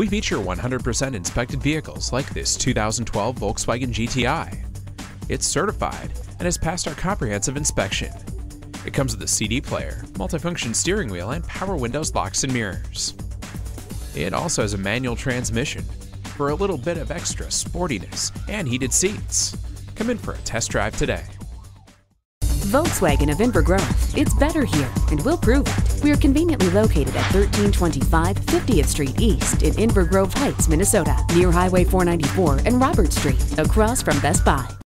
We feature 100% inspected vehicles like this 2012 Volkswagen GTI. It's certified and has passed our comprehensive inspection. It comes with a CD player, multifunction steering wheel, and power windows, locks, and mirrors. It also has a manual transmission for a little bit of extra sportiness and heated seats. Come in for a test drive today. Volkswagen of Inver Grove. It's better here, and we'll prove it. We are conveniently located at 1325 50th Street East in Inver Grove Heights, Minnesota, near Highway 494 and Robert Street, across from Best Buy.